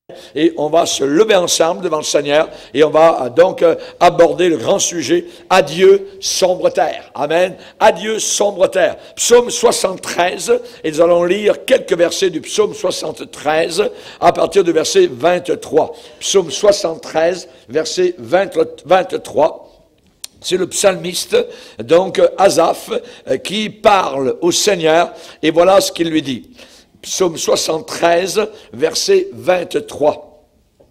Et on va se lever ensemble devant le Seigneur et on va donc aborder le grand sujet, adieu sombre terre. Amen. Adieu sombre terre. Psaume 73, et nous allons lire quelques versets du psaume 73 à partir du verset 23. Psaume 73, verset 23. C'est le psalmiste, donc Asaph, qui parle au Seigneur, et voilà ce qu'il lui dit. Psaume 73, verset 23.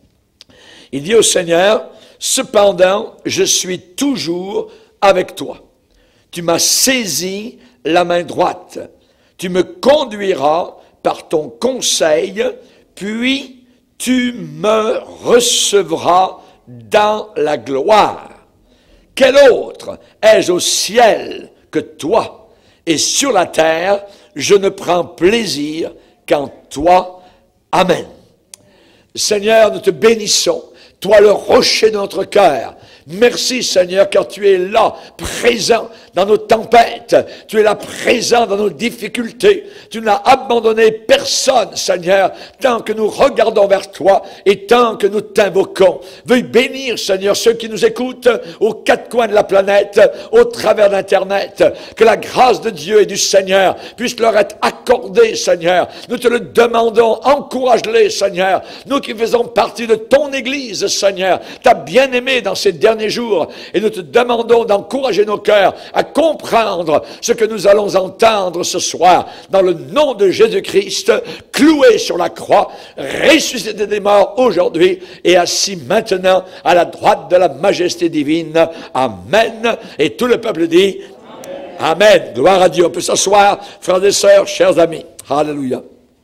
Il dit au Seigneur, « Cependant, je suis toujours avec toi. Tu m'as saisi la main droite. Tu me conduiras par ton conseil, puis tu me recevras dans la gloire. Quel autre ai-je au ciel que toi? Et sur la terre, je ne prends plaisir qu'en toi. Amen. » Seigneur, nous te bénissons, toi le rocher de notre cœur. Merci Seigneur, car tu es là, présent dans nos tempêtes. Tu es là, présent dans nos difficultés. Tu n'as abandonné personne, Seigneur, tant que nous regardons vers toi et tant que nous t'invoquons. Veuille bénir, Seigneur, ceux qui nous écoutent aux quatre coins de la planète, au travers d'Internet. Que la grâce de Dieu et du Seigneur puisse leur être accordée, Seigneur. Nous te le demandons, encourage-les, Seigneur. Nous qui faisons partie de ton Église, Seigneur, ta bien-aimée dans ces derniers jours, et nous te demandons d'encourager nos cœurs à comprendre ce que nous allons entendre ce soir, dans le nom de Jésus-Christ, cloué sur la croix, ressuscité des morts aujourd'hui, et assis maintenant à la droite de la majesté divine. Amen. Et tout le peuple dit Amen. Amen. Gloire à Dieu. On peut s'asseoir, frères et sœurs, chers amis. Alléluia.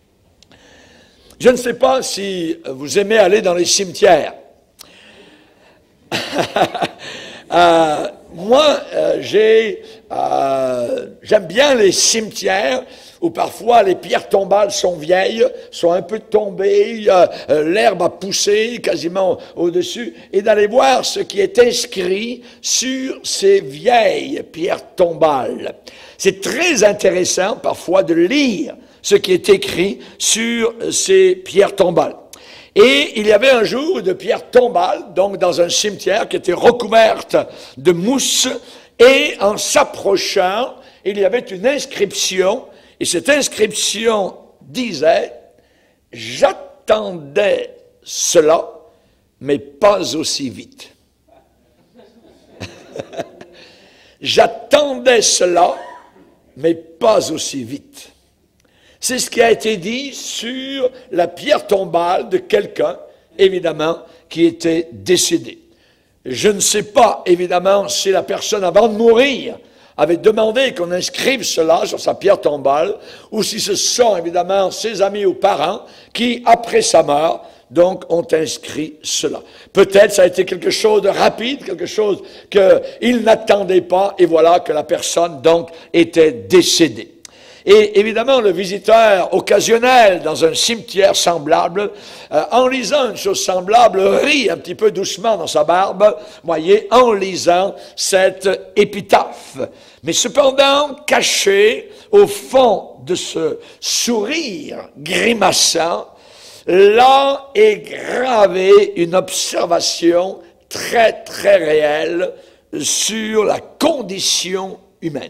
Je ne sais pas si vous aimez aller dans les cimetières. Moi, j'aime bien les cimetières où parfois les pierres tombales sont vieilles, sont un peu tombées, l'herbe a poussé quasiment au-dessus, et d'aller voir ce qui est inscrit sur ces vieilles pierres tombales. C'est très intéressant parfois de lire ce qui est écrit sur ces pierres tombales. Et il y avait un jour de pierres tombales, donc dans un cimetière qui était recouverte de mousse, et en s'approchant, il y avait une inscription, et cette inscription disait « J'attendais cela, mais pas aussi vite. » J'attendais cela, mais pas aussi vite. C'est ce qui a été dit sur la pierre tombale de quelqu'un, évidemment, qui était décédé. Je ne sais pas, évidemment, si la personne, avant de mourir, avait demandé qu'on inscrive cela sur sa pierre tombale, ou si ce sont, évidemment, ses amis ou parents qui, après sa mort, donc, ont inscrit cela. Peut-être ça a été quelque chose de rapide, quelque chose qu'il n'attendait pas, et voilà que la personne, donc, était décédée. Et évidemment, le visiteur occasionnel dans un cimetière semblable, en lisant une chose semblable, rit un petit peu doucement dans sa barbe, voyez, en lisant cette épitaphe. Mais cependant, caché au fond de ce sourire grimaçant, là est gravée une observation très, très réelle sur la condition humaine.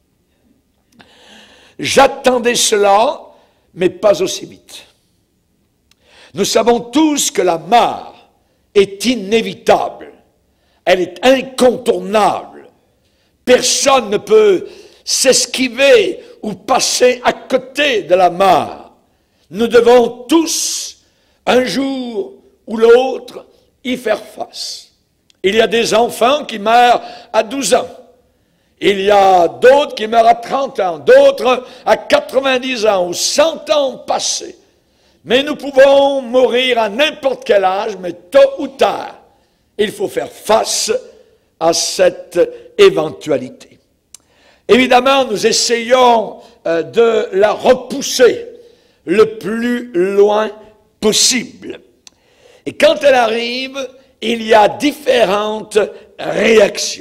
J'attendais cela, mais pas aussi vite. Nous savons tous que la mort est inévitable. Elle est incontournable. Personne ne peut s'esquiver ou passer à côté de la mort. Nous devons tous, un jour ou l'autre, y faire face. Il y a des enfants qui meurent à 12 ans. Il y a d'autres qui meurent à 30 ans, d'autres à 90 ans ou 100 ans passés. Mais nous pouvons mourir à n'importe quel âge, mais tôt ou tard, il faut faire face à cette éventualité. Évidemment, nous essayons de la repousser le plus loin possible. Et quand elle arrive, il y a différentes réactions.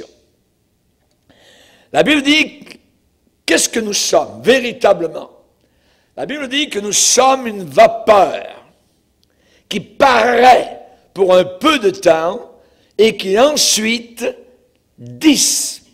La Bible dit, qu'est-ce que nous sommes véritablement? La Bible dit que nous sommes une vapeur qui paraît pour un peu de temps et qui ensuite disparaît.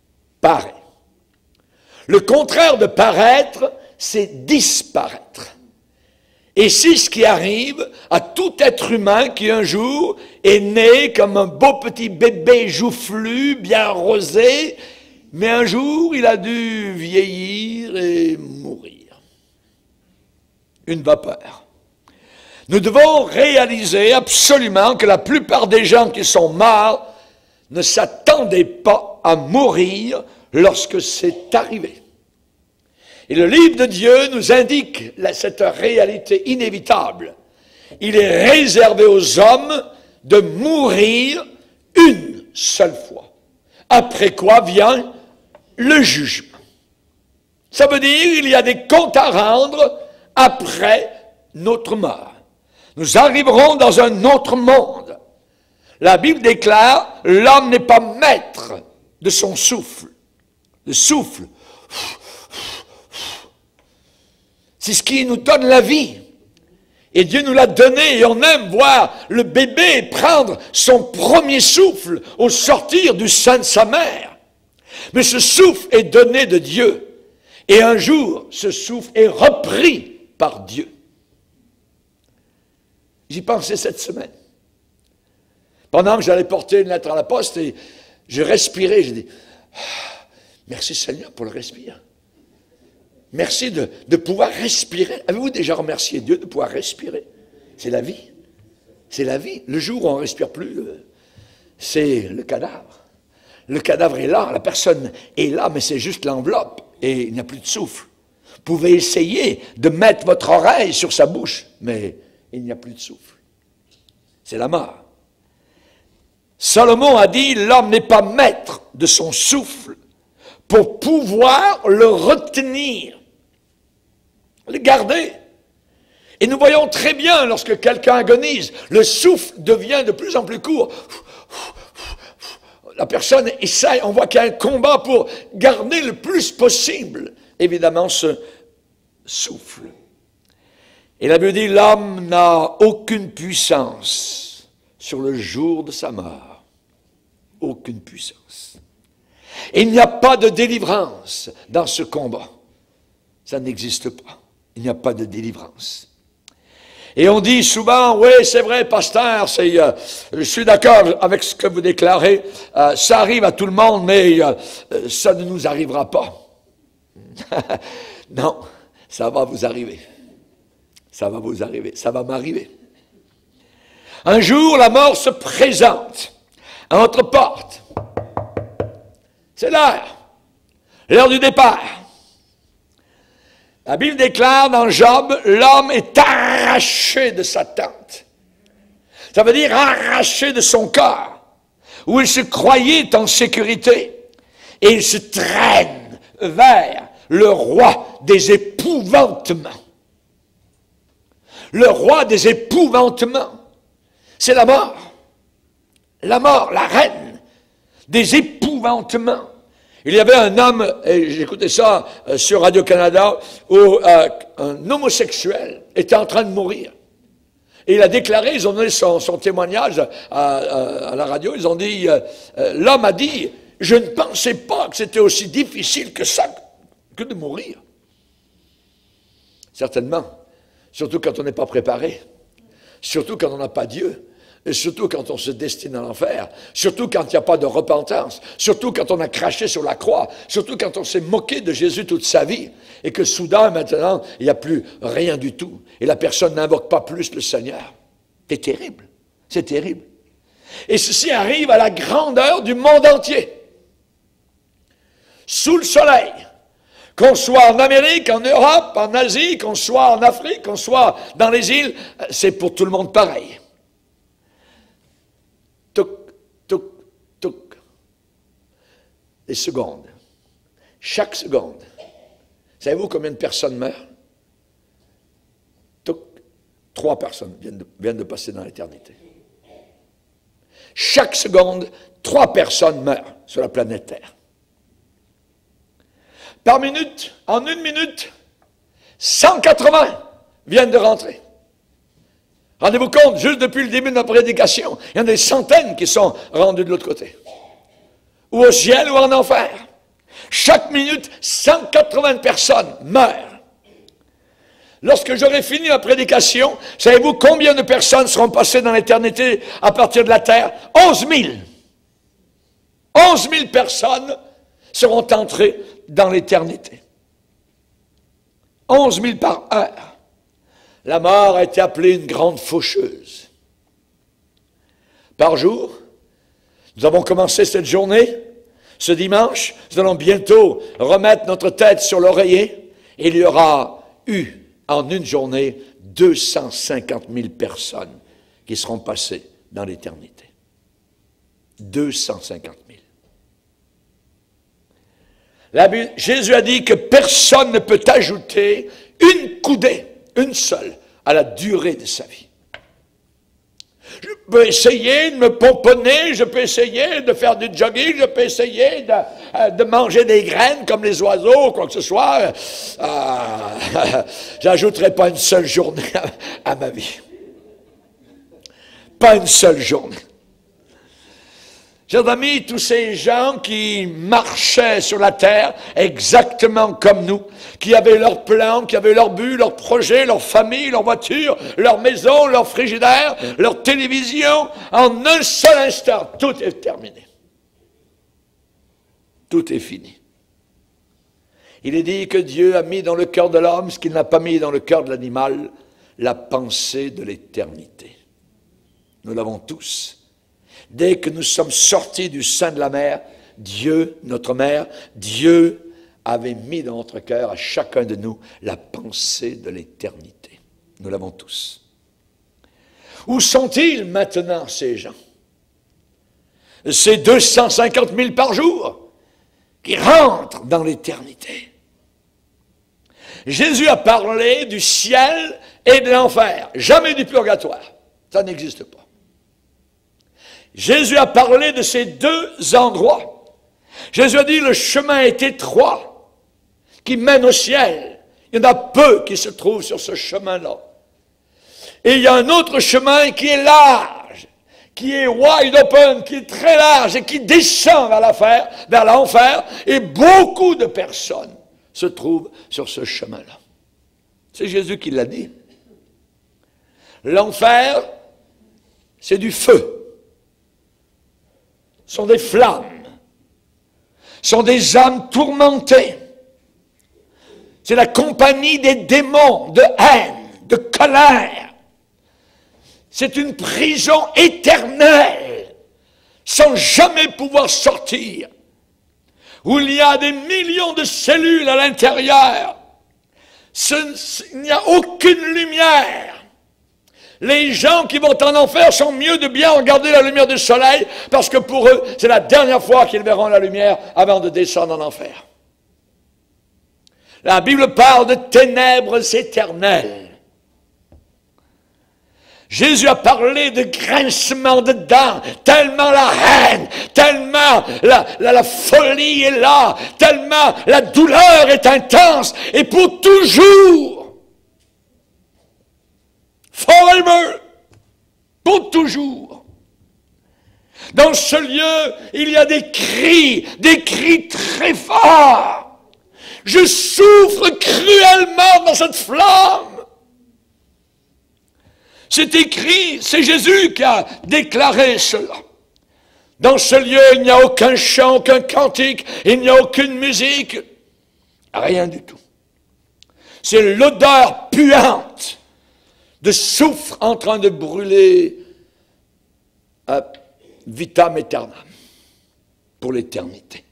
Le contraire de paraître, c'est disparaître. Et c'est ce qui arrive à tout être humain qui un jour est né comme un beau petit bébé joufflu, bien rosé, mais un jour il a dû vieillir et mourir. Une vapeur. Nous devons réaliser absolument que la plupart des gens qui sont morts ne s'attendaient pas à mourir lorsque c'est arrivé. Et le livre de Dieu nous indique cette réalité inévitable. Il est réservé aux hommes de mourir une seule fois. Après quoi vient le jugement. Ça veut dire qu'il y a des comptes à rendre après notre mort. Nous arriverons dans un autre monde. La Bible déclare, l'homme n'est pas maître de son souffle. Le souffle, c'est ce qui nous donne la vie. Et Dieu nous l'a donné et on aime voir le bébé prendre son premier souffle au sortir du sein de sa mère. Mais ce souffle est donné de Dieu. Et un jour, ce souffle est repris par Dieu. J'y pensais cette semaine. Pendant que j'allais porter une lettre à la poste, et je respirais, j'ai dit, merci Seigneur pour le respirer. Merci de pouvoir respirer. Avez-vous déjà remercié Dieu de pouvoir respirer? C'est la vie. C'est la vie. Le jour où on ne respire plus, c'est le cadavre. Le cadavre est là, la personne est là, mais c'est juste l'enveloppe et il n'y a plus de souffle. Vous pouvez essayer de mettre votre oreille sur sa bouche, mais il n'y a plus de souffle. C'est la mort. Salomon a dit, l'homme n'est pas maître de son souffle pour pouvoir le retenir, le garder. Et nous voyons très bien, lorsque quelqu'un agonise, le souffle devient de plus en plus court. La personne essaie, on voit qu'il y a un combat pour garder le plus possible, évidemment, ce souffle. Et la Bible dit, l'homme n'a aucune puissance sur le jour de sa mort. Aucune puissance. Et il n'y a pas de délivrance dans ce combat. Ça n'existe pas. Il n'y a pas de délivrance. Et on dit souvent, oui, c'est vrai, pasteur, je suis d'accord avec ce que vous déclarez, ça arrive à tout le monde, mais ça ne nous arrivera pas. Non, ça va vous arriver. Ça va vous arriver, ça va m'arriver. Un jour, la mort se présente à notre porte. C'est l'heure du départ. La Bible déclare dans Job, l'homme est arraché de sa tente. Ça veut dire arraché de son corps, où il se croyait en sécurité. Et il se traîne vers le roi des épouvantements. Le roi des épouvantements, c'est la mort. La mort, la reine des épouvantements. Il y avait un homme, et j'écoutais ça sur Radio-Canada, où un homosexuel était en train de mourir. Et il a déclaré, ils ont donné son témoignage à la radio, ils ont dit, l'homme a dit, je ne pensais pas que c'était aussi difficile que ça, que de mourir. Certainement, surtout quand on n'est pas préparé, surtout quand on n'a pas Dieu. Et surtout quand on se destine à l'enfer, surtout quand il n'y a pas de repentance, surtout quand on a craché sur la croix, surtout quand on s'est moqué de Jésus toute sa vie, et que soudain, maintenant, il n'y a plus rien du tout, et la personne n'invoque pas plus le Seigneur. C'est terrible, c'est terrible. Et ceci arrive à la grandeur du monde entier. Sous le soleil, qu'on soit en Amérique, en Europe, en Asie, qu'on soit en Afrique, qu'on soit dans les îles, c'est pour tout le monde pareil. Les secondes. Chaque seconde. Savez-vous combien de personnes meurent? 3 personnes viennent de passer dans l'éternité. Chaque seconde, 3 personnes meurent sur la planète Terre. Par minute, en 1 minute, 180 viennent de rentrer. Rendez-vous compte, juste depuis le début de notre prédication, il y en a des centaines qui sont rendus de l'autre côté. Ou au ciel ou en enfer. Chaque minute, 180 personnes meurent. Lorsque j'aurai fini ma prédication, savez-vous combien de personnes seront passées dans l'éternité à partir de la terre? 11 000. 11 000 personnes seront entrées dans l'éternité. 11 000 par heure. La mort a été appelée une grande faucheuse. Par jour, nous avons commencé cette journée, ce dimanche, nous allons bientôt remettre notre tête sur l'oreiller, et il y aura eu, en une journée, 250 000 personnes qui seront passées dans l'éternité. 250 000. Jésus a dit que personne ne peut ajouter une coudée, une seule, à la durée de sa vie. Je peux essayer de me pomponner, je peux essayer de faire du jogging, je peux essayer de manger des graines comme les oiseaux, quoi que ce soit. J'ajouterai pas une seule journée à ma vie. Pas une seule journée. Chers amis, tous ces gens qui marchaient sur la terre exactement comme nous, qui avaient leur plan, qui avaient leur but, leur projet, leur famille, leur voiture, leur maison, leur frigidaire, leur télévision, en un seul instant, tout est terminé. Tout est fini. Il est dit que Dieu a mis dans le cœur de l'homme ce qu'il n'a pas mis dans le cœur de l'animal, la pensée de l'éternité. Nous l'avons tous. Dès que nous sommes sortis du sein de la mer, Dieu, notre mère, Dieu avait mis dans notre cœur, à chacun de nous, la pensée de l'éternité. Nous l'avons tous. Où sont-ils maintenant, ces gens? Ces 250 000 par jour qui rentrent dans l'éternité. Jésus a parlé du ciel et de l'enfer, jamais du purgatoire. Ça n'existe pas. Jésus a parlé de ces deux endroits. Jésus a dit, le chemin est étroit, qui mène au ciel. Il y en a peu qui se trouvent sur ce chemin-là. Et il y a un autre chemin qui est large, qui est wide open, qui est très large et qui descend vers l'enfer. Et beaucoup de personnes se trouvent sur ce chemin-là. C'est Jésus qui l'a dit. L'enfer, c'est du feu. Sont des flammes, sont des âmes tourmentées. C'est la compagnie des démons de haine, de colère. C'est une prison éternelle, sans jamais pouvoir sortir, où il y a des millions de cellules à l'intérieur. Il n'y a aucune lumière. Les gens qui vont en enfer sont mieux de bien regarder la lumière du soleil, parce que pour eux, c'est la dernière fois qu'ils verront la lumière avant de descendre en enfer. La Bible parle de ténèbres éternelles. Jésus a parlé de grincement de dents, tellement la haine, tellement la folie est là, tellement la douleur est intense, et pour toujours. Forever, pour toujours. Dans ce lieu, il y a des cris très forts. Je souffre cruellement dans cette flamme. C'est écrit, c'est Jésus qui a déclaré cela. Dans ce lieu, il n'y a aucun chant, aucun cantique, il n'y a aucune musique, rien du tout. C'est l'odeur puante de soufre en train de brûler à vitam aeternam pour l'éternité.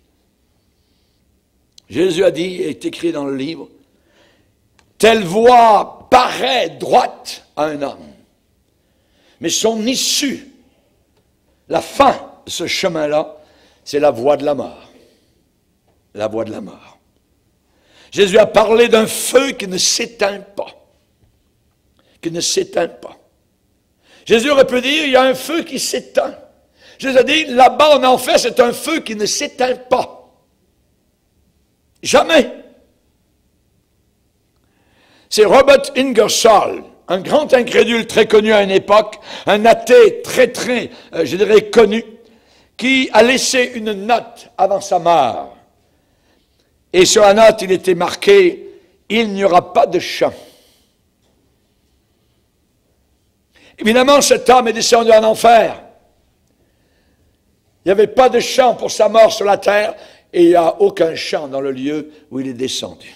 Jésus a dit, et est écrit dans le livre, telle voie paraît droite à un homme, mais son issue, la fin de ce chemin-là, c'est la voie de la mort. La voie de la mort. Jésus a parlé d'un feu qui ne s'éteint pas. Qui ne s'éteint pas. Jésus aurait pu dire, il y a un feu qui s'éteint. Jésus a dit, là-bas en enfer, c'est un feu qui ne s'éteint pas. Jamais. C'est Robert Ingersoll, un grand incrédule très connu à une époque, un athée très, je dirais, connu, qui a laissé une note avant sa mort. Et sur la note, il était marqué « Il n'y aura pas de chant ». Évidemment, cet homme est descendu en enfer. Il n'y avait pas de chant pour sa mort sur la terre, et il n'y a aucun chant dans le lieu où il est descendu.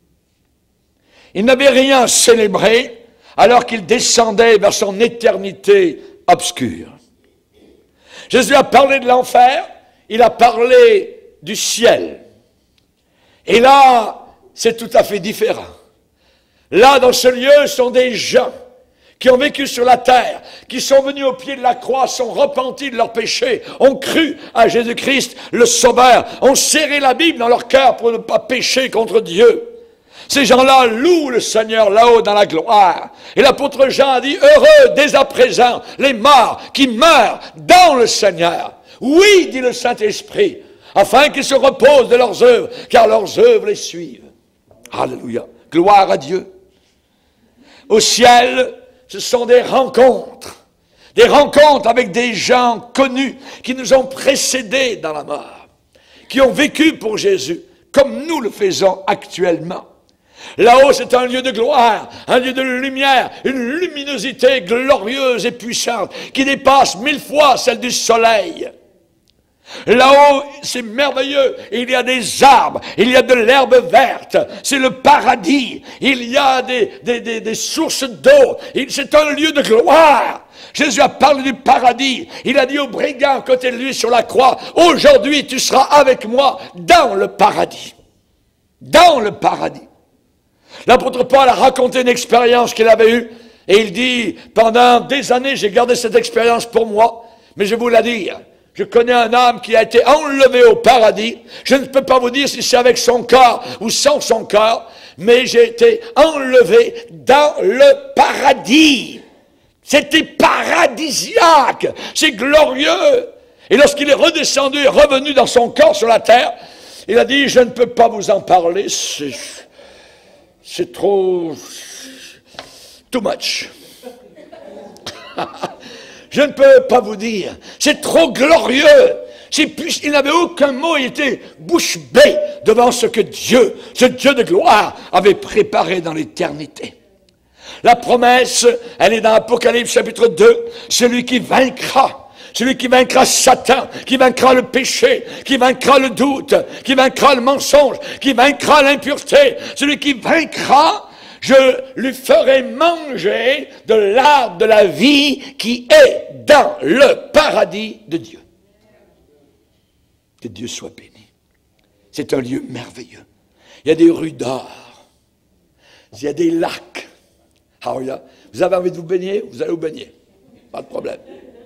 Il n'avait rien à célébrer, alors qu'il descendait vers son éternité obscure. Jésus a parlé de l'enfer, il a parlé du ciel. Et là, c'est tout à fait différent. Là, dans ce lieu, sont des gens qui ont vécu sur la terre, qui sont venus au pied de la croix, sont repentis de leurs péchés, ont cru à Jésus-Christ, le Sauveur, ont serré la Bible dans leur cœur pour ne pas pécher contre Dieu. Ces gens-là louent le Seigneur là-haut dans la gloire. Et l'apôtre Jean a dit, heureux dès à présent les morts qui meurent dans le Seigneur. Oui, dit le Saint-Esprit, afin qu'ils se reposent de leurs œuvres, car leurs œuvres les suivent. Alléluia. Gloire à Dieu. Au ciel, ce sont des rencontres avec des gens connus qui nous ont précédés dans la mort, qui ont vécu pour Jésus, comme nous le faisons actuellement. Là-haut, c'est un lieu de gloire, un lieu de lumière, une luminosité glorieuse et puissante qui dépasse 1000 fois celle du soleil. Là-haut, c'est merveilleux. Il y a des arbres, il y a de l'herbe verte. C'est le paradis. Il y a des sources d'eau. C'est un lieu de gloire. Jésus a parlé du paradis. Il a dit au brigand à côté de lui sur la croix, aujourd'hui, tu seras avec moi dans le paradis. Dans le paradis. L'apôtre Paul a raconté une expérience qu'il avait eue, et il dit, pendant des années, j'ai gardé cette expérience pour moi, mais je vous la dire, je connais un homme qui a été enlevé au paradis, je ne peux pas vous dire si c'est avec son corps ou sans son corps, mais j'ai été enlevé dans le paradis. C'était paradisiaque, c'est glorieux. Et lorsqu'il est redescendu et revenu dans son corps sur la terre, il a dit, je ne peux pas vous en parler, c'est trop... too much. Je ne peux pas vous dire. C'est trop glorieux. Il n'avait aucun mot. Il était bouche bée devant ce que Dieu, ce Dieu de gloire, avait préparé dans l'éternité. La promesse, elle est dans Apocalypse chapitre 2. Celui qui vaincra Satan, qui vaincra le péché, qui vaincra le doute, qui vaincra le mensonge, qui vaincra l'impureté, celui qui vaincra, je lui ferai manger de l'arbre de la vie qui est dans le paradis de Dieu. Que Dieu soit béni. C'est un lieu merveilleux. Il y a des rues d'or. Il y a des lacs. Alléluia. Vous avez envie de vous baigner? Vous allez vous baigner. Pas de problème.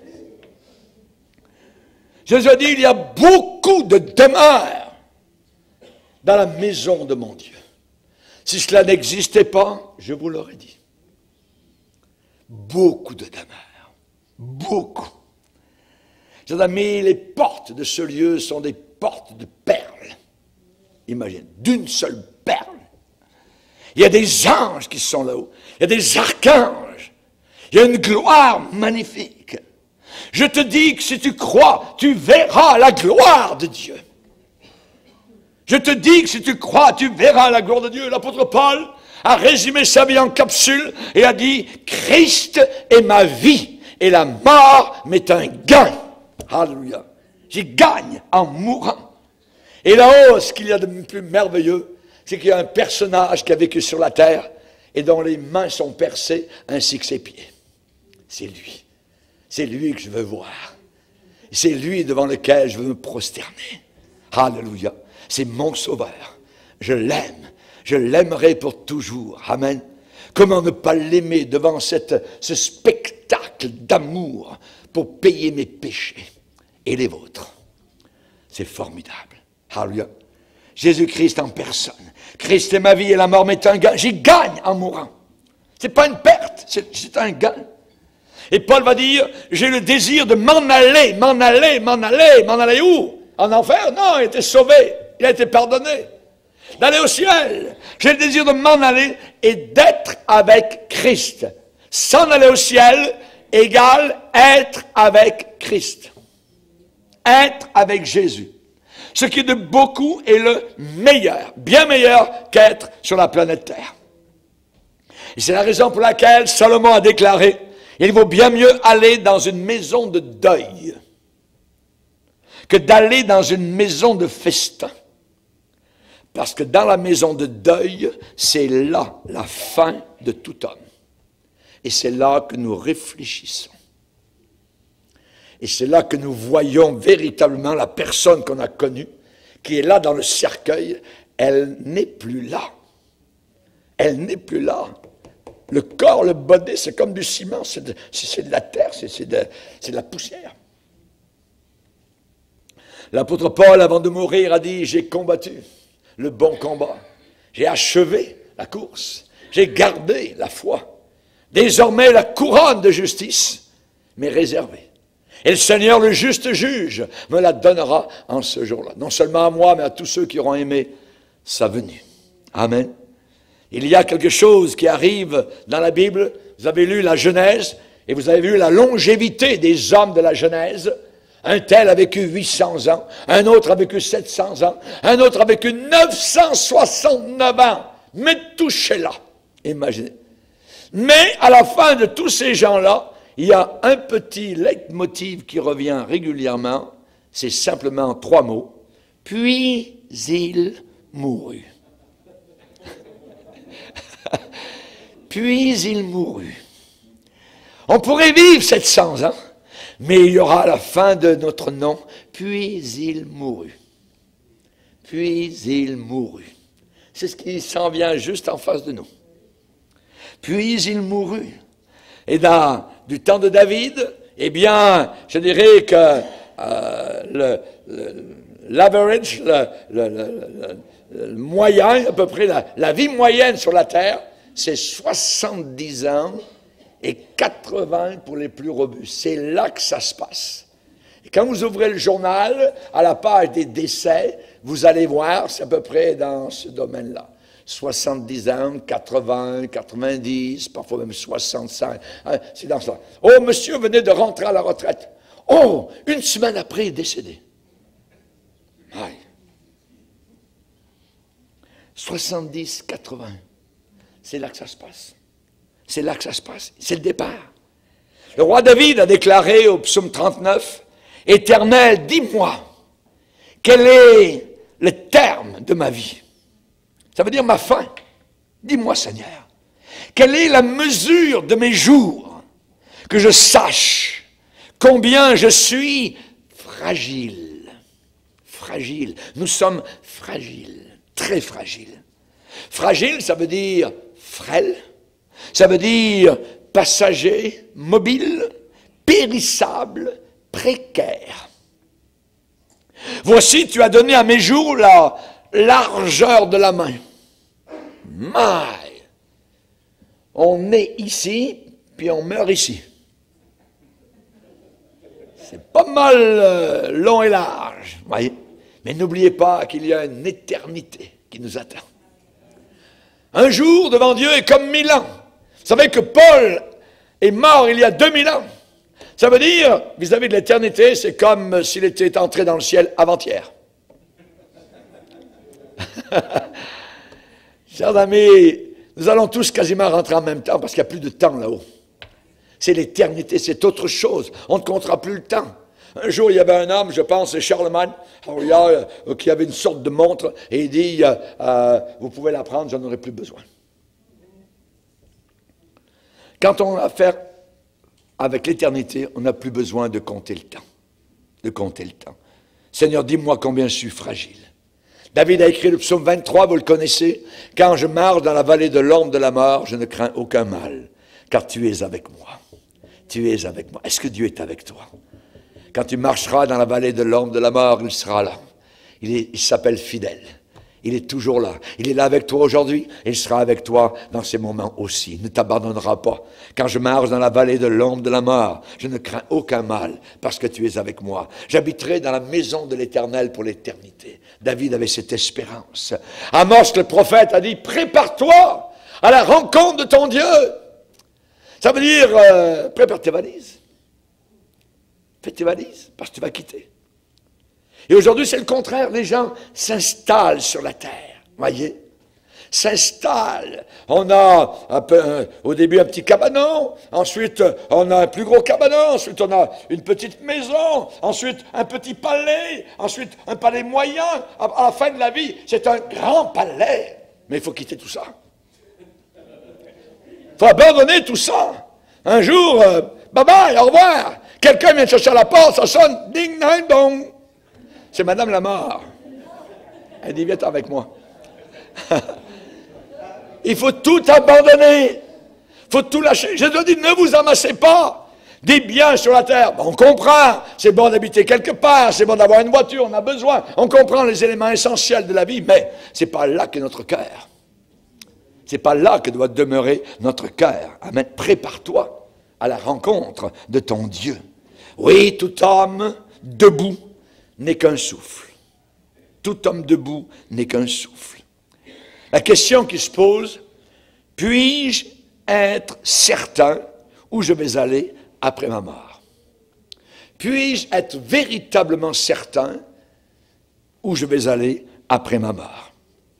Jésus a dit, il y a beaucoup de demeures dans la maison de mon Dieu. Si cela n'existait pas, je vous l'aurais dit. Beaucoup de demeures. Beaucoup. Chers amis, les portes de ce lieu sont des portes de perles. Imagine, d'une seule perle. Il y a des anges qui sont là-haut. Il y a des archanges. Il y a une gloire magnifique. Je te dis que si tu crois, tu verras la gloire de Dieu. Je te dis que si tu crois, tu verras la gloire de Dieu. L'apôtre Paul a résumé sa vie en capsule et a dit, Christ est ma vie et la mort m'est un gain. Alléluia. J'y gagne en mourant. Et là-haut, ce qu'il y a de plus merveilleux, c'est qu'il y a un personnage qui a vécu sur la terre et dont les mains sont percées ainsi que ses pieds. C'est lui. C'est lui que je veux voir. C'est lui devant lequel je veux me prosterner. Alléluia. C'est mon sauveur. Je l'aime. Je l'aimerai pour toujours. Amen. Comment ne pas l'aimer devant ce spectacle d'amour pour payer mes péchés et les vôtres. C'est formidable. Alléluia. Jésus-Christ en personne. Christ est ma vie et la mort m'est un gain. J'y gagne en mourant. C'est pas une perte, c'est un gain. Et Paul va dire, j'ai le désir de m'en aller où? En enfer? Non, il a été sauvé, il a été pardonné. D'aller au ciel. J'ai le désir de m'en aller et d'être avec Christ. S'en aller au ciel égale être avec Christ. Être avec Jésus. Ce qui de beaucoup est le meilleur, bien meilleur qu'être sur la planète Terre. Et c'est la raison pour laquelle Salomon a déclaré, il vaut bien mieux aller dans une maison de deuil que d'aller dans une maison de festin. Parce que dans la maison de deuil, c'est là la fin de tout homme. Et c'est là que nous réfléchissons. Et c'est là que nous voyons véritablement la personne qu'on a connue, qui est là dans le cercueil. Elle n'est plus là. Elle n'est plus là. Le corps, le body, c'est comme du ciment, c'est de la terre, c'est de la poussière. L'apôtre Paul, avant de mourir, a dit, j'ai combattu le bon combat. J'ai achevé la course. J'ai gardé la foi. Désormais, la couronne de justice m'est réservée. Et le Seigneur, le juste juge, me la donnera en ce jour-là. Non seulement à moi, mais à tous ceux qui auront aimé sa venue. Amen. Il y a quelque chose qui arrive dans la Bible. Vous avez lu la Genèse et vous avez vu la longévité des hommes de la Genèse. Un tel a vécu 800 ans, un autre a vécu 700 ans, un autre a vécu 969 ans. Mais touchez-là, imaginez. Mais à la fin de tous ces gens-là, il y a un petit leitmotiv qui revient régulièrement, c'est simplement 3 mots. Puis il mourut. Puis il mourut. On pourrait vivre 700 ans, mais il y aura à la fin de notre nom, puis il mourut. Puis il mourut. C'est ce qui s'en vient juste en face de nous. Puis il mourut. Et du temps de David, eh bien, je dirais que l'average, le moyen, à peu près la vie moyenne sur la terre, c'est 70 ans et 80 pour les plus robustes. C'est là que ça se passe. Et quand vous ouvrez le journal, à la page des décès, vous allez voir, c'est à peu près dans ce domaine-là. 70 ans, 80, 90, parfois même 65. C'est dans ça. Oh, monsieur venait de rentrer à la retraite. Oh, une semaine après, il est décédé. Aïe. 70, 80. C'est là que ça se passe. C'est là que ça se passe. C'est le départ. Le roi David a déclaré au psaume 39, « Éternel, dis-moi, quel est le terme de ma vie ?» Ça veut dire ma fin. Dis-moi, Seigneur, quelle est la mesure de mes jours, que je sache combien je suis fragile. Fragile. Nous sommes fragiles, très fragiles. Fragile, ça veut dire frêle, ça veut dire passager, mobile, périssable, précaire. Voici, tu as donné à mes jours la largeur de la main. On est ici, puis on meurt ici. C'est pas mal long et large, voyez. Mais n'oubliez pas qu'il y a une éternité qui nous attend. Un jour devant Dieu est comme 1000 ans. Vous savez que Paul est mort il y a 2000 ans. Ça veut dire, vis-à-vis de l'éternité, c'est comme s'il était entré dans le ciel avant-hier. Chers amis, nous allons tous quasiment rentrer en même temps parce qu'il n'y a plus de temps là-haut. C'est l'éternité, c'est autre chose. On ne comptera plus le temps. Un jour, il y avait un homme, je pense, c'est Charlemagne, qui avait une sorte de montre, et il dit, vous pouvez la prendre, j'en aurai plus besoin. Quand on a affaire avec l'éternité, on n'a plus besoin de compter le temps. De compter le temps. Seigneur, dis-moi combien je suis fragile. David a écrit le psaume 23, vous le connaissez. Quand je marche dans la vallée de l'ombre de la mort, je ne crains aucun mal, car tu es avec moi. Tu es avec moi. Est-ce que Dieu est avec toi? Quand tu marcheras dans la vallée de l'ombre de la mort, il sera là. Il s'appelle fidèle. Il est toujours là. Il est là avec toi aujourd'hui et il sera avec toi dans ces moments aussi. Il ne t'abandonnera pas. Quand je marche dans la vallée de l'ombre de la mort, je ne crains aucun mal parce que tu es avec moi. J'habiterai dans la maison de l'Éternel pour l'éternité. David avait cette espérance. Amos, le prophète, a dit, prépare-toi à la rencontre de ton Dieu. Ça veut dire, prépare tes valises. Fais tes valises, parce que tu vas quitter. Et aujourd'hui, c'est le contraire. Les gens s'installent sur la terre, voyez, s'installent. On a au début un petit cabanon, ensuite on a un plus gros cabanon, ensuite on a une petite maison, ensuite un petit palais, ensuite un palais moyen. À la fin de la vie, c'est un grand palais. Mais il faut quitter tout ça. Il faut abandonner tout ça. Un jour, bye bye, au revoir. Quelqu'un vient chercher à la porte, ça sonne, ding, ding, dong. C'est Madame la mort. Elle dit, viens avec moi. Il faut tout abandonner. Il faut tout lâcher. Jésus dit, ne vous amassez pas des biens sur la terre. On comprend, c'est bon d'habiter quelque part, c'est bon d'avoir une voiture, on a besoin. On comprend les éléments essentiels de la vie, mais ce n'est pas là qu'est notre cœur. Ce n'est pas là que doit demeurer notre cœur. Amen. Prépare-toi à la rencontre de ton Dieu. Oui, tout homme debout n'est qu'un souffle. Tout homme debout n'est qu'un souffle. La question qui se pose, puis-je être certain où je vais aller après ma mort? Puis-je être véritablement certain où je vais aller après ma mort?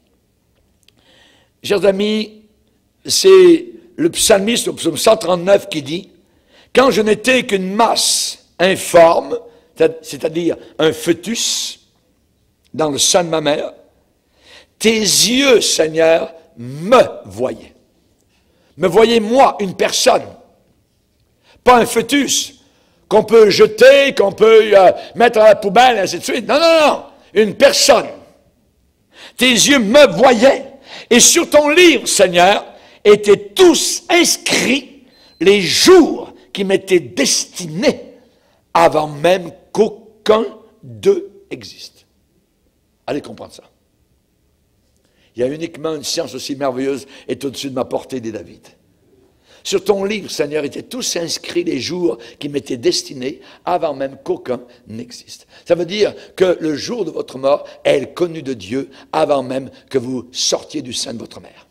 Chers amis, c'est le psalmiste au psaume 139 qui dit « Quand je n'étais qu'une masse informe, c'est-à-dire un fœtus dans le sein de ma mère, tes yeux, Seigneur, me voyaient. Me voyaient, moi, une personne, pas un fœtus qu'on peut jeter, qu'on peut mettre à la poubelle, et ainsi de suite. Non, non, non, une personne. Tes yeux me voyaient. Et sur ton livre, Seigneur, étaient tous inscrits les jours qui m'étaient destinés avant même qu'aucun d'eux existe. Allez comprendre ça. Il y a uniquement une science aussi merveilleuse est au-dessus de ma portée, dit David. Sur ton livre, Seigneur, étaient tous inscrits les jours qui m'étaient destinés avant même qu'aucun n'existe. Ça veut dire que le jour de votre mort est connu de Dieu avant même que vous sortiez du sein de votre mère.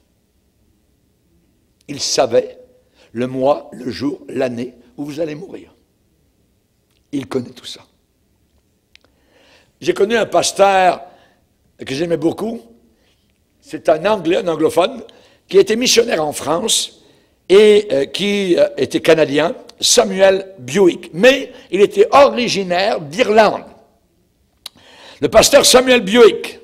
Il savait le mois, le jour, l'année où vous allez mourir. Il connaît tout ça. J'ai connu un pasteur que j'aimais beaucoup. C'est un Anglais, un anglophone, qui était missionnaire en France et qui était canadien, Samuel Buick. Mais il était originaire d'Irlande. Le pasteur Samuel Buick,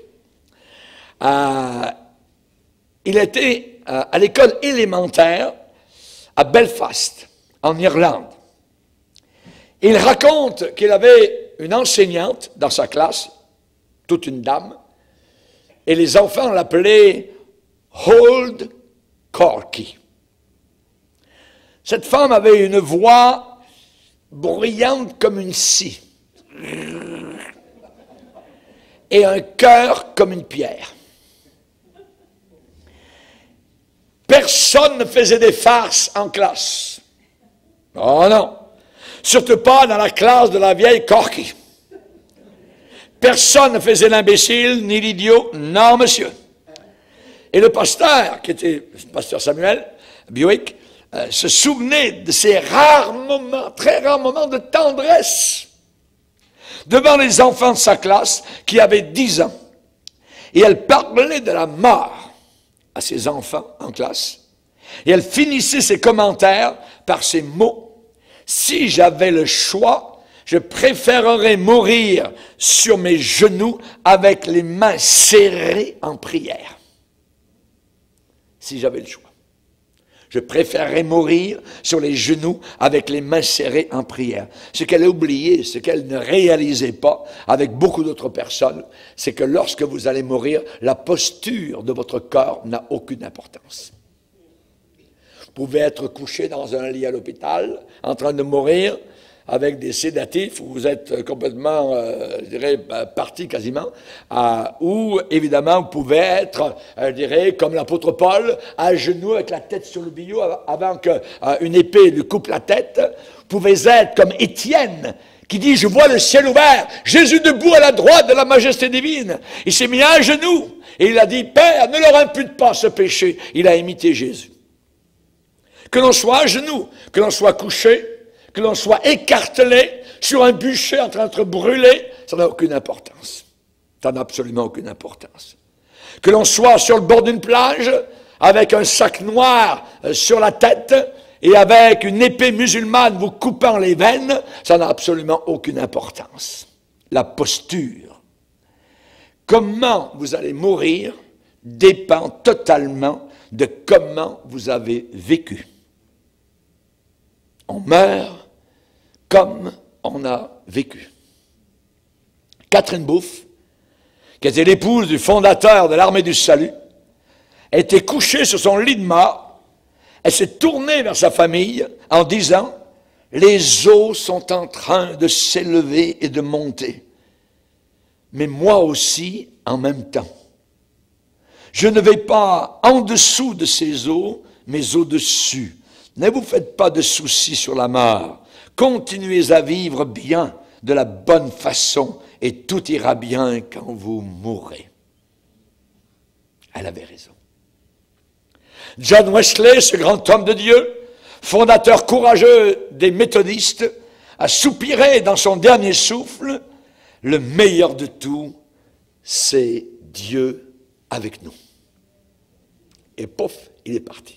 il était à l'école élémentaire à Belfast, en Irlande. Il raconte qu'il avait une enseignante dans sa classe, toute une dame, et les enfants l'appelaient Old Corky. Cette femme avait une voix bruyante comme une scie et un cœur comme une pierre. Personne ne faisait des farces en classe. Oh non, surtout pas dans la classe de la vieille Corky. Personne ne faisait l'imbécile ni l'idiot, non monsieur. Et le pasteur, qui était le pasteur Samuel Buick, se souvenait de ces rares moments, très rares moments de tendresse devant les enfants de sa classe qui avaient 10 ans. Et elle parlait de la mort à ses enfants en classe. Et elle finissait ses commentaires par ces mots. Si j'avais le choix, je préférerais mourir sur mes genoux avec les mains serrées en prière. Si j'avais le choix. Je préférerais mourir sur les genoux avec les mains serrées en prière. Ce qu'elle a oublié, ce qu'elle ne réalisait pas avec beaucoup d'autres personnes, c'est que lorsque vous allez mourir, la posture de votre corps n'a aucune importance. Vous pouvez être couché dans un lit à l'hôpital, en train de mourir, avec des sédatifs, où vous êtes complètement, je dirais, parti quasiment, ou évidemment vous pouvez être, je dirais, comme l'apôtre Paul, à genoux avec la tête sur le billot avant qu'une épée lui coupe la tête. Vous pouvez être comme Étienne, qui dit, je vois le ciel ouvert, Jésus debout à la droite de la majesté divine. Il s'est mis à genoux et il a dit, Père, ne leur impute pas ce péché. Il a imité Jésus. Que l'on soit à genoux, que l'on soit couché, que l'on soit écartelé sur un bûcher en train d'être brûlé, ça n'a aucune importance. Ça n'a absolument aucune importance. Que l'on soit sur le bord d'une plage, avec un sac noir sur la tête, et avec une épée musulmane vous coupant les veines, ça n'a absolument aucune importance. La posture. Comment vous allez mourir dépend totalement de comment vous avez vécu. On meurt comme on a vécu. Catherine Bouffe, qui était l'épouse du fondateur de l'Armée du Salut, était couchée sur son lit de mort. Elle s'est tournée vers sa famille en disant « Les eaux sont en train de s'élever et de monter. Mais moi aussi en même temps. Je ne vais pas en dessous de ces eaux, mais au-dessus. Ne vous faites pas de soucis sur la mort. Continuez à vivre bien, de la bonne façon, et tout ira bien quand vous mourrez. » Elle avait raison. John Wesley, ce grand homme de Dieu, fondateur courageux des méthodistes, a soupiré dans son dernier souffle, « Le meilleur de tout, c'est Dieu avec nous. » Et pouf, il est parti.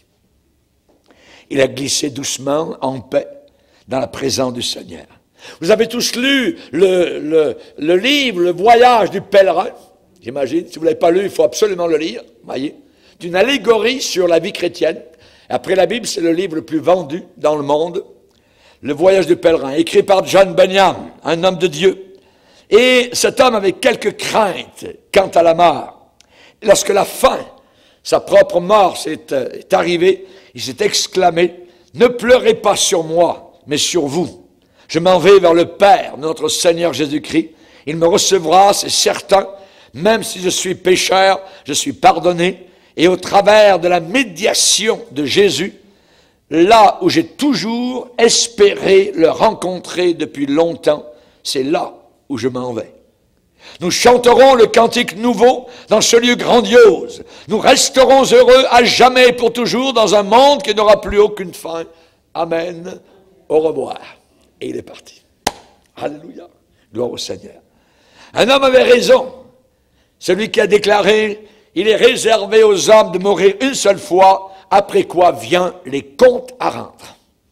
Il a glissé doucement, en paix, dans la présence du Seigneur. Vous avez tous lu le livre, Le voyage du pèlerin, j'imagine. Si vous ne l'avez pas lu, il faut absolument le lire, voyez. C'est une allégorie sur la vie chrétienne. Après la Bible, c'est le livre le plus vendu dans le monde. Le voyage du pèlerin, écrit par John Bunyan, un homme de Dieu. Et cet homme avait quelques craintes quant à la mort. Lorsque la fin, sa propre mort est arrivée, il s'est exclamé, « Ne pleurez pas sur moi, mais sur vous. Je m'en vais vers le Père, notre Seigneur Jésus-Christ. Il me recevra, c'est certain. Même si je suis pécheur, je suis pardonné. Et au travers de la médiation de Jésus, là où j'ai toujours espéré le rencontrer depuis longtemps, c'est là où je m'en vais. Nous chanterons le cantique nouveau dans ce lieu grandiose. Nous resterons heureux à jamais et pour toujours dans un monde qui n'aura plus aucune fin. Amen. Au revoir. » Et il est parti. Alléluia. Gloire au Seigneur. Un homme avait raison. Celui qui a déclaré « Il est réservé aux hommes de mourir une seule fois, après quoi vient les comptes à rendre. »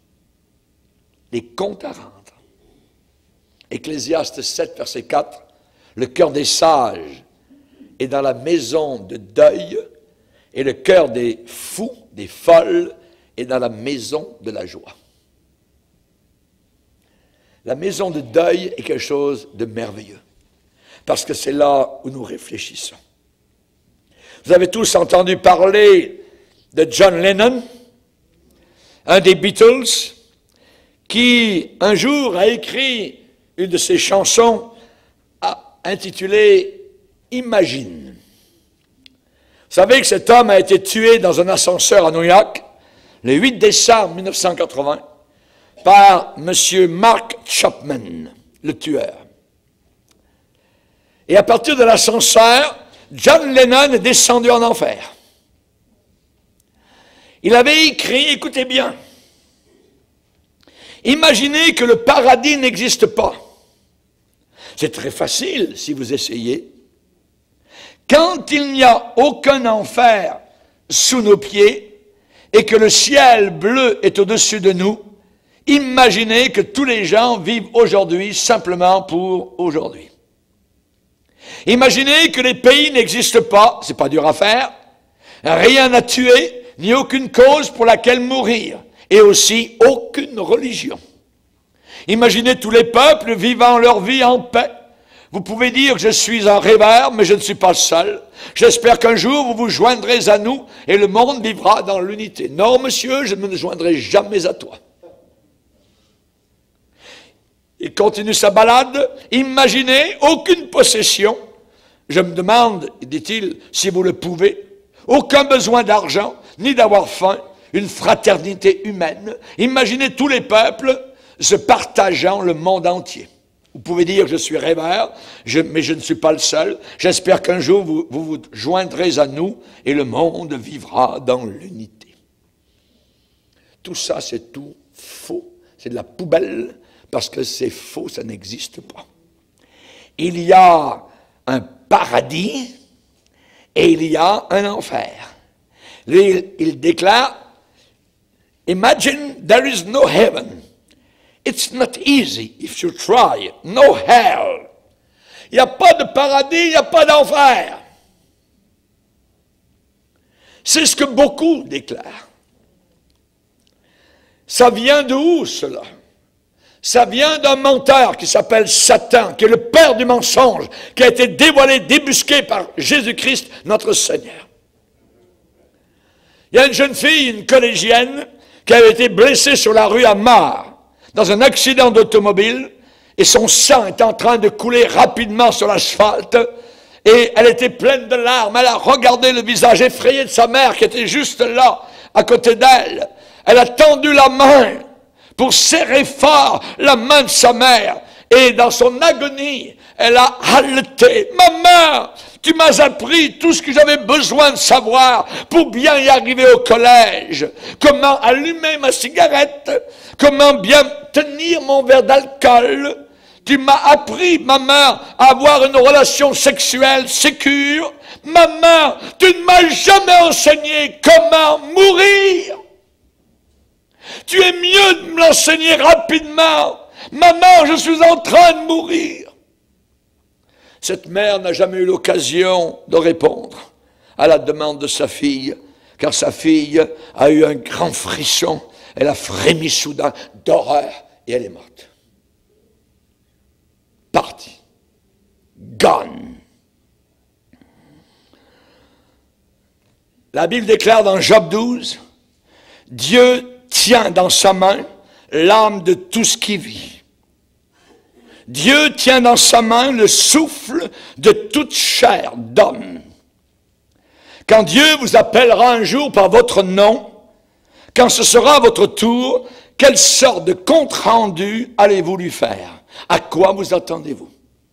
Les comptes à rendre. Ecclésiaste 7, verset 4. Le cœur des sages est dans la maison de deuil, et le cœur des fous, des folles, est dans la maison de la joie. La maison de deuil est quelque chose de merveilleux, parce que c'est là où nous réfléchissons. Vous avez tous entendu parler de John Lennon, un des Beatles, qui un jour a écrit une de ses chansons intitulée « Imagine ». Vous savez que cet homme a été tué dans un ascenseur à New York le 8 décembre 1980 par M. Mark Chapman, le tueur. Et à partir de l'ascenseur, John Lennon est descendu en enfer. Il avait écrit, écoutez bien, « Imaginez que le paradis n'existe pas. C'est très facile si vous essayez. Quand il n'y a aucun enfer sous nos pieds et que le ciel bleu est au-dessus de nous, imaginez que tous les gens vivent aujourd'hui simplement pour aujourd'hui. Imaginez que les pays n'existent pas, c'est pas dur à faire, rien à tuer, ni aucune cause pour laquelle mourir, et aussi aucune religion. Imaginez tous les peuples vivant leur vie en paix. Vous pouvez dire que je suis un rêveur, mais je ne suis pas seul. J'espère qu'un jour vous vous joindrez à nous et le monde vivra dans l'unité. Non, monsieur, je ne me joindrai jamais à toi. Il continue sa balade. Imaginez aucune possession. Je me demande, dit-il, si vous le pouvez. Aucun besoin d'argent, ni d'avoir faim. Une fraternité humaine. Imaginez tous les peuples se partageant le monde entier. Vous pouvez dire que je suis rêveur, mais je ne suis pas le seul. J'espère qu'un jour vous vous joindrez à nous et le monde vivra dans l'unité. Tout ça, c'est tout faux. C'est de la poubelle, parce que c'est faux, ça n'existe pas. Il y a un paradis et il y a un enfer. Lui, il déclare, Imagine there is no heaven. It's not easy if you try. No hell. Il n'y a pas de paradis, il n'y a pas d'enfer. C'est ce que beaucoup déclarent. Ça vient de où, cela? Ça vient d'un menteur qui s'appelle Satan, qui est le père du mensonge, qui a été dévoilé, débusqué par Jésus-Christ, notre Seigneur. Il y a une jeune fille, une collégienne, qui avait été blessée sur la rue à mort, dans un accident d'automobile, et son sang était en train de couler rapidement sur l'asphalte, et elle était pleine de larmes. Elle a regardé le visage effrayé de sa mère, qui était juste là, à côté d'elle. Elle a tendu la main pour serrer fort la main de sa mère. Et dans son agonie, elle a haleté. « Maman, tu m'as appris tout ce que j'avais besoin de savoir pour bien y arriver au collège. Comment allumer ma cigarette, comment bien tenir mon verre d'alcool. Tu m'as appris, maman, à avoir une relation sexuelle sécure. Maman, tu ne m'as jamais enseigné comment mourir. Tu es mieux de me l'enseigner rapidement. Maman, je suis en train de mourir. » Cette mère n'a jamais eu l'occasion de répondre à la demande de sa fille, car sa fille a eu un grand frisson. Elle a frémi soudain d'horreur et elle est morte. Partie. Gone. La Bible déclare dans Job 12, Dieu tient dans sa main l'âme de tout ce qui vit. Dieu tient dans sa main le souffle de toute chair d'homme. Quand Dieu vous appellera un jour par votre nom, quand ce sera votre tour, quelle sorte de compte-rendu allez-vous lui faire? À quoi vous attendez-vous?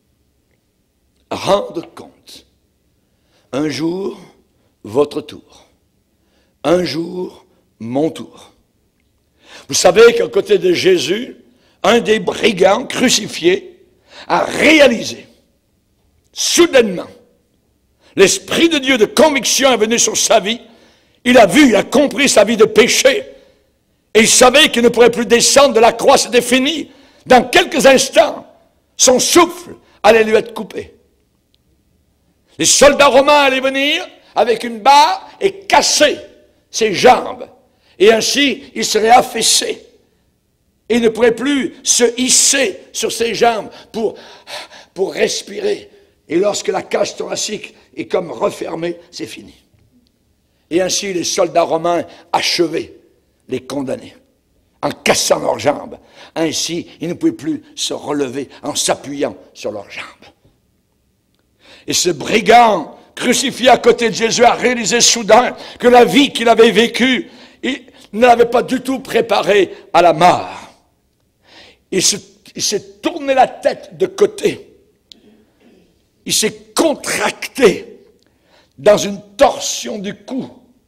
Rendre compte. Un jour, votre tour. Un jour, mon tour. Vous savez qu'à côté de Jésus, un des brigands crucifiés a réalisé, soudainement, l'Esprit de Dieu de conviction est venu sur sa vie. Il a vu, il a compris sa vie de péché. Et il savait qu'il ne pourrait plus descendre de la croix, c'était fini. Dans quelques instants, son souffle allait lui être coupé. Les soldats romains allaient venir avec une barre et casser ses jambes. Et ainsi, il serait affaissé. Et il ne pourrait plus se hisser sur ses jambes pour respirer. Et lorsque la cage thoracique est comme refermée, c'est fini. Et ainsi, les soldats romains achevaient les condamnés en cassant leurs jambes. Ainsi, ils ne pouvaient plus se relever en s'appuyant sur leurs jambes. Et ce brigand crucifié à côté de Jésus a réalisé soudain que la vie qu'il avait vécue, il ne l'avait pas du tout préparé à la mort. Il s'est tourné la tête de côté. Il s'est contracté dans une torsion du cou.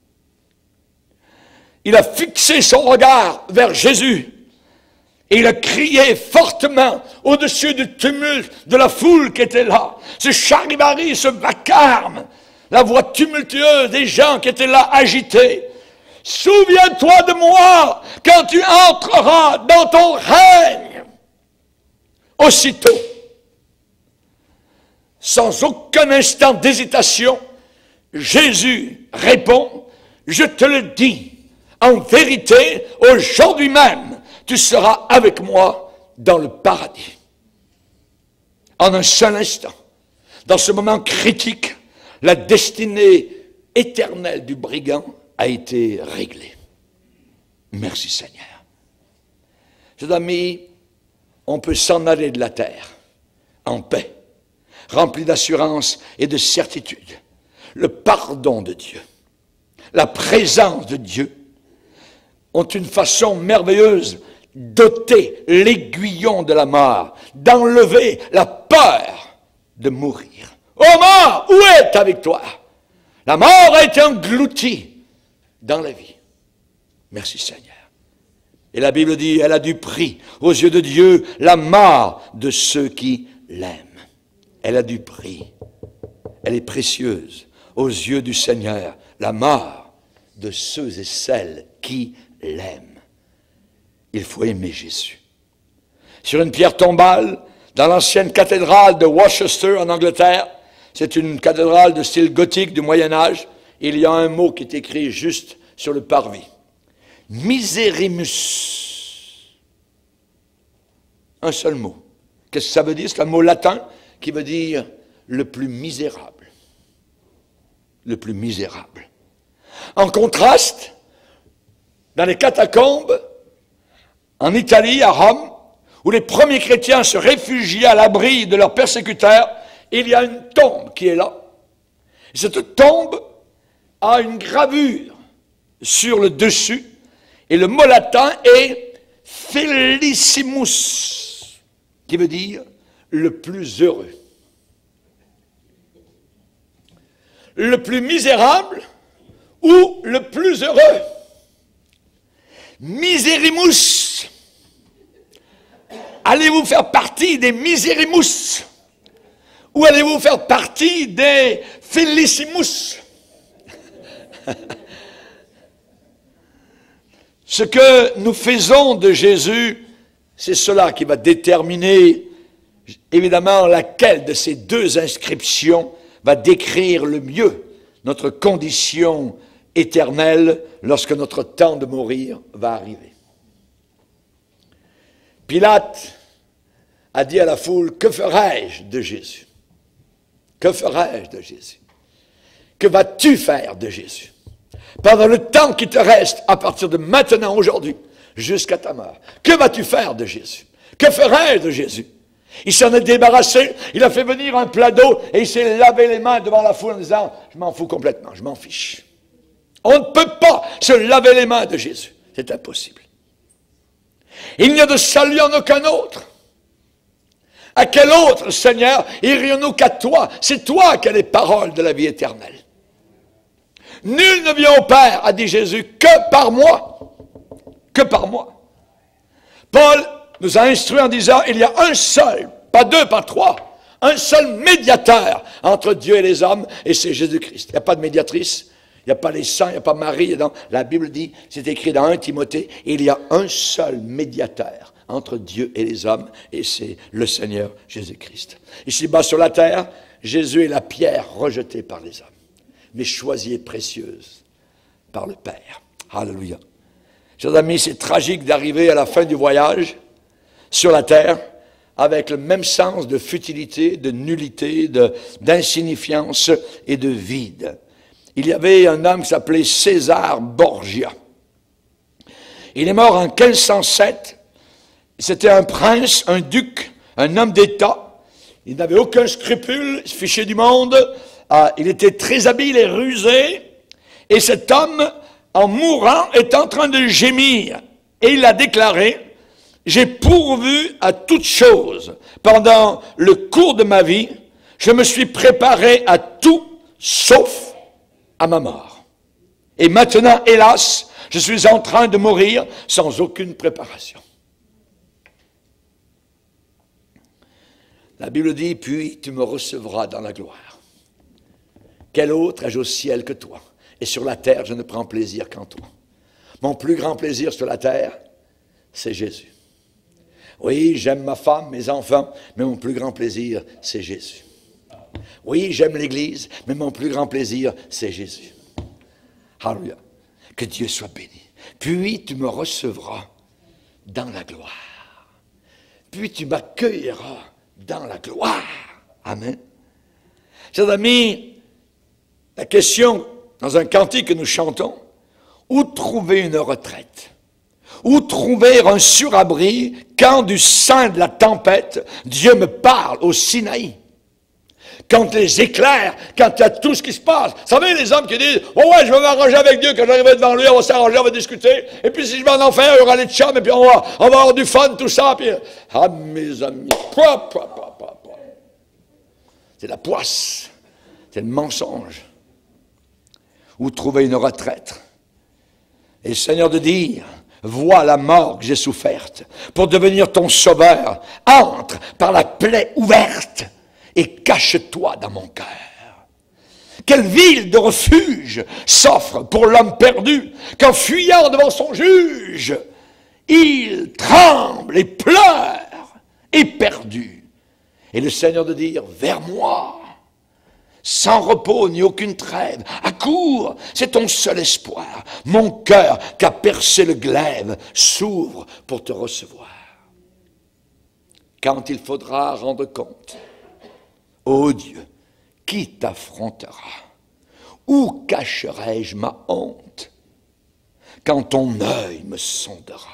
Il a fixé son regard vers Jésus. Et il a crié fortement au-dessus du tumulte de la foule qui était là. Ce charivari, ce vacarme, la voix tumultueuse des gens qui étaient là agités. « Souviens-toi de moi quand tu entreras dans ton règne. » Aussitôt, sans aucun instant d'hésitation, Jésus répond, « Je te le dis, en vérité, aujourd'hui même, tu seras avec moi dans le paradis. » En un seul instant, dans ce moment critique, la destinée éternelle du brigand a été réglée. Merci Seigneur. Chers amis, on peut s'en aller de la terre en paix, rempli d'assurance et de certitude. Le pardon de Dieu, la présence de Dieu ont une façon merveilleuse d'ôter l'aiguillon de la mort, d'enlever la peur de mourir. Ô mort, où est ta victoire? La mort a été engloutie dans la vie. Merci Seigneur. Et la Bible dit, elle a du prix aux yeux de Dieu, la mort de ceux qui l'aiment. Elle a du prix. Elle est précieuse aux yeux du Seigneur, la mort de ceux et celles qui l'aiment. Il faut aimer Jésus. Sur une pierre tombale, dans l'ancienne cathédrale de Worcester en Angleterre, c'est une cathédrale de style gothique du Moyen-Âge, il y a un mot qui est écrit juste sur le parvis. Miserimus. Un seul mot. Qu'est-ce que ça veut dire? C'est un mot latin qui veut dire le plus misérable. Le plus misérable. En contraste, dans les catacombes, en Italie, à Rome, où les premiers chrétiens se réfugiaient à l'abri de leurs persécuteurs, il y a une tombe qui est là. Et cette tombe a une gravure sur le dessus, et le mot latin est Felicissimus, qui veut dire le plus heureux. Le plus misérable ou le plus heureux. Miserimus. Allez-vous faire partie des Miserimus ou allez-vous faire partie des Felicissimus? Ce que nous faisons de Jésus, c'est cela qui va déterminer, évidemment, laquelle de ces deux inscriptions va décrire le mieux notre condition éternelle lorsque notre temps de mourir va arriver. Pilate a dit à la foule, que ferai-je de Jésus? Que ferai-je de Jésus? Que vas-tu faire de Jésus? Pendant le temps qui te reste, à partir de maintenant, aujourd'hui, jusqu'à ta mort, que vas-tu faire de Jésus? Que ferai-je de Jésus? Il s'en est débarrassé, il a fait venir un plat d'eau et il s'est lavé les mains devant la foule en disant, je m'en fous complètement, je m'en fiche. On ne peut pas se laver les mains de Jésus, c'est impossible. Il n'y a de salut en aucun autre. À quel autre, Seigneur, irions-nous qu'à toi? C'est toi qui as les paroles de la vie éternelle. Nul ne vient au Père, a dit Jésus, que par moi. Que par moi. Paul nous a instruits en disant, il y a un seul, pas deux, pas trois, un seul médiateur entre Dieu et les hommes, et c'est Jésus-Christ. Il n'y a pas de médiatrice, il n'y a pas les saints, il n'y a pas Marie. La Bible dit, c'est écrit dans 1 Timothée, il y a un seul médiateur entre Dieu et les hommes, et c'est le Seigneur Jésus-Christ. Ici-bas sur la terre, Jésus est la pierre rejetée par les hommes, mais choisie et précieuse par le Père. Alléluia. Chers amis, c'est tragique d'arriver à la fin du voyage sur la terre avec le même sens de futilité, de nullité, d'insignifiance et de vide. Il y avait un homme qui s'appelait César Borgia. Il est mort en 1507. C'était un prince, un duc, un homme d'État. Il n'avait aucun scrupule, il se fichait du monde. Il était très habile et rusé. Et cet homme, en mourant, est en train de gémir. Et il a déclaré, j'ai pourvu à toute chose pendant le cours de ma vie. Je me suis préparé à tout, sauf à ma mort. Et maintenant, hélas, je suis en train de mourir sans aucune préparation. La Bible dit, puis tu me recevras dans la gloire. Quel autre ai-je au ciel que toi? Et sur la terre, je ne prends plaisir qu'en toi. Mon plus grand plaisir sur la terre, c'est Jésus. Oui, j'aime ma femme, mes enfants, mais mon plus grand plaisir, c'est Jésus. Oui, j'aime l'Église, mais mon plus grand plaisir, c'est Jésus. Alléluia. Que Dieu soit béni. Puis tu me recevras dans la gloire. Puis tu m'accueilleras dans la gloire. Amen. Chers amis, la question, dans un cantique que nous chantons, où trouver une retraite? Où trouver un surabri quand du sein de la tempête, Dieu me parle au Sinaï? Quand les éclairs, quand il y a tout ce qui se passe. Vous savez, les hommes qui disent, oh ouais, je vais m'arranger avec Dieu, quand j'arriverai devant lui, on va s'arranger, on va discuter. Et puis si je vais en enfer, il y aura les chums, et puis on va avoir du fun, tout ça. Puis, ah, mes amis, c'est la poisse, c'est le mensonge. Où trouver une retraite? Et le Seigneur de dire, vois la mort que j'ai soufferte pour devenir ton sauveur. Entre par la plaie ouverte et cache-toi dans mon cœur. Quelle ville de refuge s'offre pour l'homme perdu qu'en fuyant devant son juge, il tremble et pleure, éperdu. Et le Seigneur de dire, vers moi, sans repos ni aucune trêve, accours, c'est ton seul espoir. Mon cœur qu'a percé le glaive s'ouvre pour te recevoir. Quand il faudra rendre compte, ô Dieu, qui t'affrontera? Où cacherai-je ma honte quand ton œil me sondera?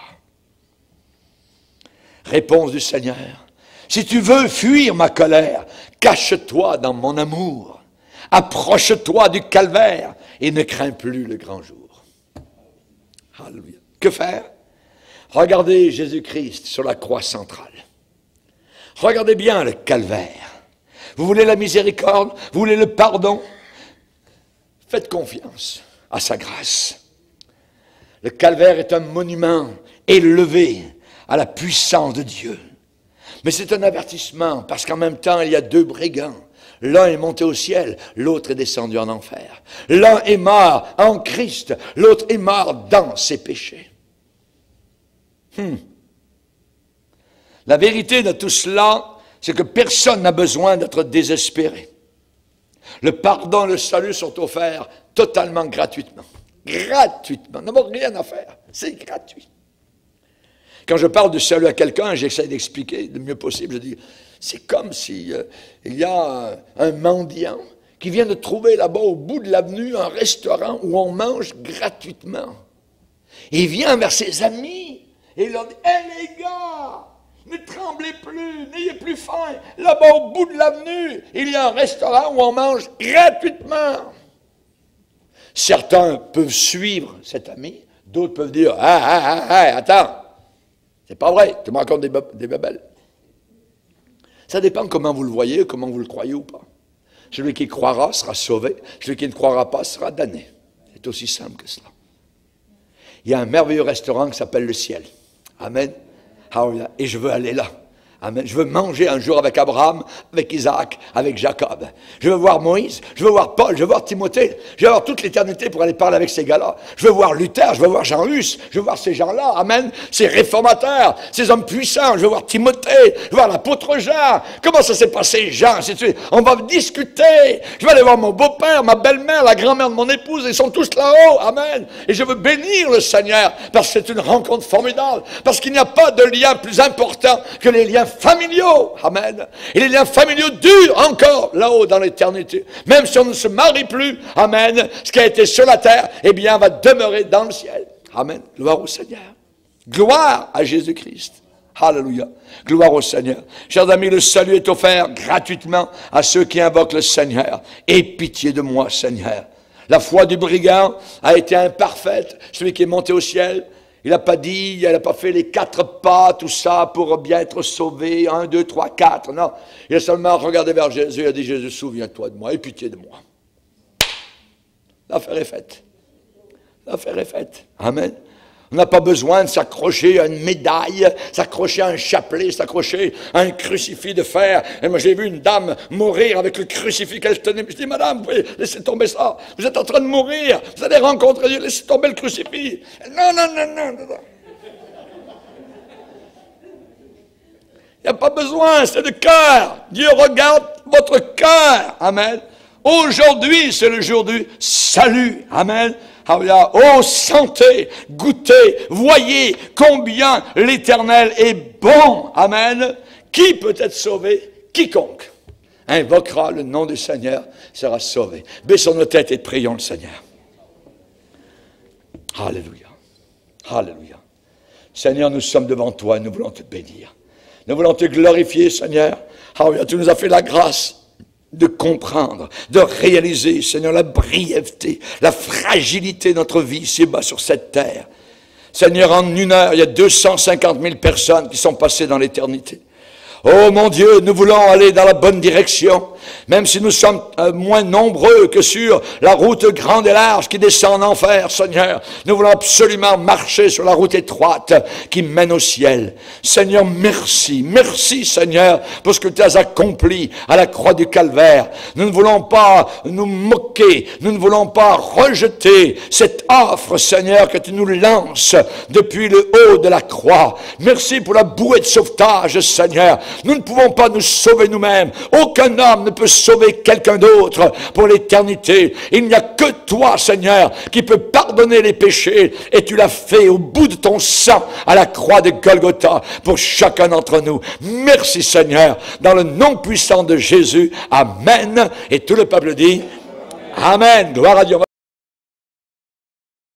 Réponse du Seigneur, si tu veux fuir ma colère, cache-toi dans mon amour. Approche-toi du calvaire et ne crains plus le grand jour. Alléluia. Que faire? Regardez Jésus-Christ sur la croix centrale. Regardez bien le calvaire. Vous voulez la miséricorde? Vous voulez le pardon? Faites confiance à sa grâce. Le calvaire est un monument élevé à la puissance de Dieu. Mais c'est un avertissement, parce qu'en même temps, il y a deux brigands. L'un est monté au ciel, l'autre est descendu en enfer. L'un est mort en Christ, l'autre est mort dans ses péchés. La vérité de tout cela, c'est que personne n'a besoin d'être désespéré. Le pardon et le salut sont offerts totalement gratuitement. Gratuitement. Nous n'avons rien à faire. C'est gratuit. Quand je parle de salut à quelqu'un, j'essaie d'expliquer le mieux possible. Je dis, c'est comme si il y a un mendiant qui vient de trouver là-bas au bout de l'avenue un restaurant où on mange gratuitement. Et il vient vers ses amis et il leur dit, « Hé les gars, ne tremblez plus, n'ayez plus faim. Là-bas, au bout de l'avenue, il y a un restaurant où on mange gratuitement. » Certains peuvent suivre cet ami, d'autres peuvent dire, « attends, c'est pas vrai, tu me racontes des babelles. » Ça dépend comment vous le voyez, comment vous le croyez ou pas. Celui qui croira sera sauvé, celui qui ne croira pas sera damné. C'est aussi simple que cela. Il y a un merveilleux restaurant qui s'appelle le ciel. Amen. Et je veux aller là. Amen. Je veux manger un jour avec Abraham, avec Isaac, avec Jacob. Je veux voir Moïse, je veux voir Paul, je veux voir Timothée. Je veux avoir toute l'éternité pour aller parler avec ces gars-là. Je veux voir Luther, je veux voir Jean-Hus, je veux voir ces gens-là. Amen. Ces réformateurs, ces hommes puissants. Je veux voir Timothée, je veux voir l'apôtre Jean. Comment ça s'est passé, Jean? On va discuter. Je vais aller voir mon beau-père, ma belle-mère, la grand-mère de mon épouse. Ils sont tous là-haut. Amen. Et je veux bénir le Seigneur parce que c'est une rencontre formidable. Parce qu'il n'y a pas de lien plus important que les liens familiaux, amen. Et les liens familiaux durent encore là-haut dans l'éternité. Même si on ne se marie plus, amen, ce qui a été sur la terre, eh bien, va demeurer dans le ciel. Amen. Gloire au Seigneur. Gloire à Jésus-Christ. Alléluia. Gloire au Seigneur. Chers amis, le salut est offert gratuitement à ceux qui invoquent le Seigneur. Aie pitié de moi, Seigneur. La foi du brigand a été imparfaite. Celui qui est monté au ciel, il n'a pas dit, il n'a pas fait les 4 pas, tout ça, pour bien être sauvé. 1, 2, 3, 4. Non. Il a seulement regardé vers Jésus et a dit, Jésus, souviens-toi de moi, aie pitié de moi. L'affaire est faite. L'affaire est faite. Amen. On n'a pas besoin de s'accrocher à une médaille, s'accrocher à un chapelet, s'accrocher à un crucifix de fer. Et moi, j'ai vu une dame mourir avec le crucifix qu'elle tenait. Je dis, madame, vous pouvez laisser tomber ça. Vous êtes en train de mourir. Vous allez rencontrer Dieu. Laissez tomber le crucifix. Non, non, non, non, non. Il n'y a pas besoin, c'est le cœur. Dieu regarde votre cœur. Amen. Aujourd'hui, c'est le jour du salut. Amen. Oh, sentez, goûtez, voyez combien l'Éternel est bon. Amen. Qui peut être sauvé? Quiconque invoquera le nom du Seigneur sera sauvé. Baissons nos têtes et prions le Seigneur. Alléluia. Alléluia. Seigneur, nous sommes devant toi et nous voulons te bénir. Nous voulons te glorifier, Seigneur. Alléluia. Tu nous as fait la grâce de comprendre, de réaliser, Seigneur, la brièveté, la fragilité de notre vie ici-bas sur cette terre. Seigneur, en 1 heure, il y a 250 000 personnes qui sont passées dans l'éternité. Oh mon Dieu, nous voulons aller dans la bonne direction. Même si nous sommes moins nombreux que sur la route grande et large qui descend en enfer, Seigneur, nous voulons absolument marcher sur la route étroite qui mène au ciel. Seigneur, merci. Merci, Seigneur, pour ce que tu as accompli à la croix du Calvaire. Nous ne voulons pas nous moquer. Nous ne voulons pas rejeter cette offre, Seigneur, que tu nous lances depuis le haut de la croix. Merci pour la bouée de sauvetage, Seigneur. Nous ne pouvons pas nous sauver nous-mêmes. Aucun homme ne peut sauver quelqu'un d'autre pour l'éternité. Il n'y a que toi, Seigneur, qui peut pardonner les péchés, et tu l'as fait au bout de ton sang à la croix de Golgotha pour chacun d'entre nous. Merci, Seigneur, dans le nom puissant de Jésus. Amen. Et tout le peuple dit Amen. Gloire à Dieu.